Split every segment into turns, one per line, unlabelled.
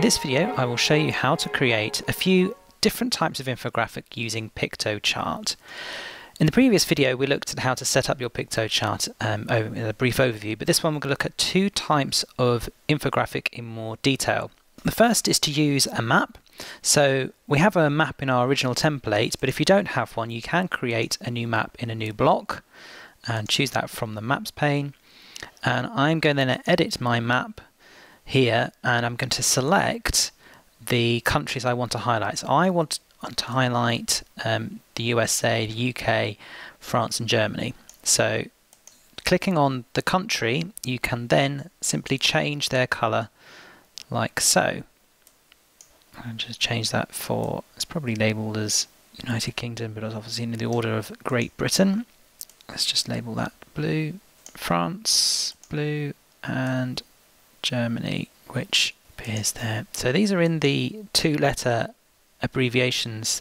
this video I will show you how to create a few different types of infographic using Piktochart. In the previous video we looked at how to set up your Piktochart in a brief overview, but this one we're going to look at two types of infographic in more detail. The first is to use a map. So we have a map in our original template, but if you don't have one you can create a new map in a new block and choose that from the maps pane. And I'm going to then edit my map here, and I'm going to select the countries I want to highlight. So I want to highlight the USA, the UK, France and Germany. So clicking on the country, you can then simply change their colour like so. I'll just change that for, it's probably labelled as United Kingdom, but it's obviously in the order of Great Britain. Let's just label that blue, France, blue, and Germany, which appears there. So these are in the two-letter abbreviations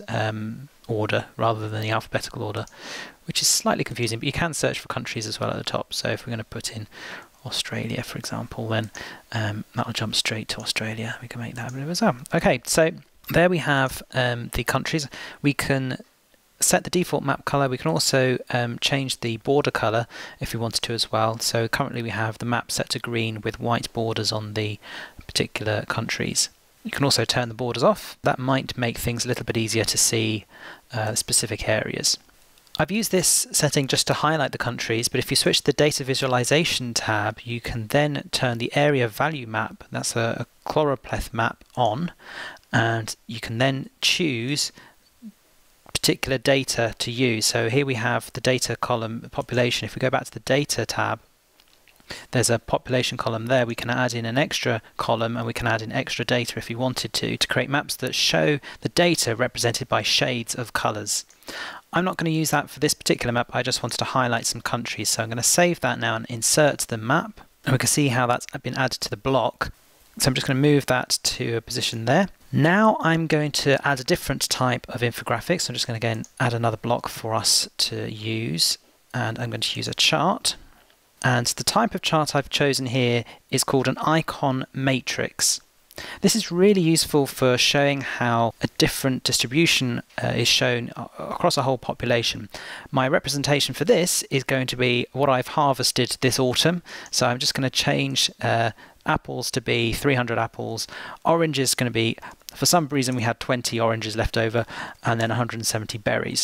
order rather than the alphabetical order, which is slightly confusing, but you can search for countries as well at the top. So if we're going to put in Australia, for example, then that'll jump straight to Australia. We can make that a bit of a zoom. Okay, so there we have the countries. We can set the default map color. We can also change the border color if we wanted to as well. So currently we have the map set to green with white borders on the particular countries. You can also turn the borders off. That might make things a little bit easier to see specific areas. I've used this setting just to highlight the countries, but if you switch to the data visualization tab, you can then turn the area value map, that's a choropleth map, on, and you can then choose particular data to use. So here we have the data column, population. If we go back to the data tab, there's a population column there. We can add in an extra column and we can add in extra data if we wanted to create maps that show the data represented by shades of colours. I'm not going to use that for this particular map. I just wanted to highlight some countries. So I'm going to save that now and insert the map. And we can see how that's been added to the block. So I'm just going to move that to a position there. Now I'm going to add a different type of infographics. I'm just going to again add another block for us to use, and I'm going to use a chart. And the type of chart I've chosen here is called an icon matrix. This is really useful for showing how a different distribution is shown across a whole population. My representation for this is going to be what I've harvested this autumn. So I'm just going to change apples to be 300 apples. Orange is going to be, for some reason we had 20 oranges left over, and then 170 berries.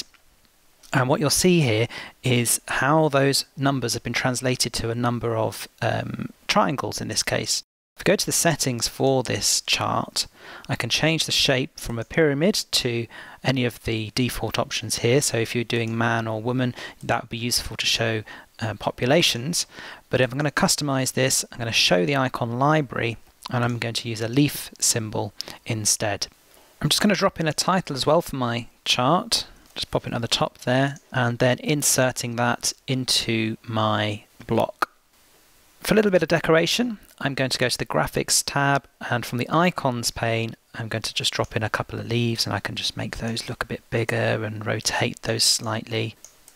And what you'll see here is how those numbers have been translated to a number of triangles in this case. If I go to the settings for this chart, I can change the shape from a pyramid to any of the default options here. So if you're doing man or woman, that would be useful to show populations. But if I'm going to customize this, I'm going to show the icon library, and I'm going to use a leaf symbol instead. I'm just going to drop in a title as well for my chart. Just pop it on the top there, and then inserting that into my block. For a little bit of decoration, I'm going to go to the graphics tab, and from the icons pane I'm going to just drop in a couple of leaves, and I can just make those look a bit bigger and rotate those slightly.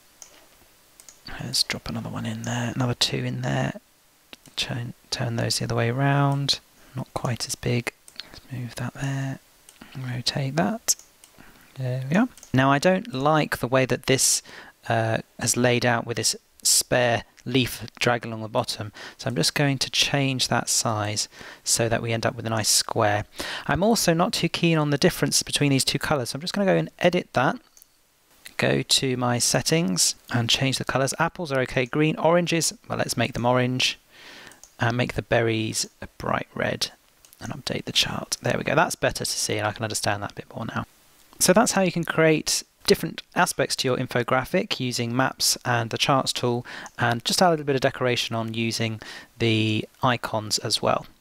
Let's drop another one in there, another two in there, turn those the other way around, not quite as big. Let's move that there, rotate that. There we are. Now I don't like the way that this is laid out with this spare leaf drag along the bottom, so I'm just going to change that size so that we end up with a nice square. I'm also not too keen on the difference between these two colours, so I'm just going to go and edit that. Go to my settings and change the colours. Apples are okay, green, oranges, well, let's make them orange, and make the berries a bright red, and update the chart. There we go, that's better to see and I can understand that a bit more now. So that's how you can create different aspects to your infographic using maps and the charts tool, and just add a little bit of decoration on using the icons as well.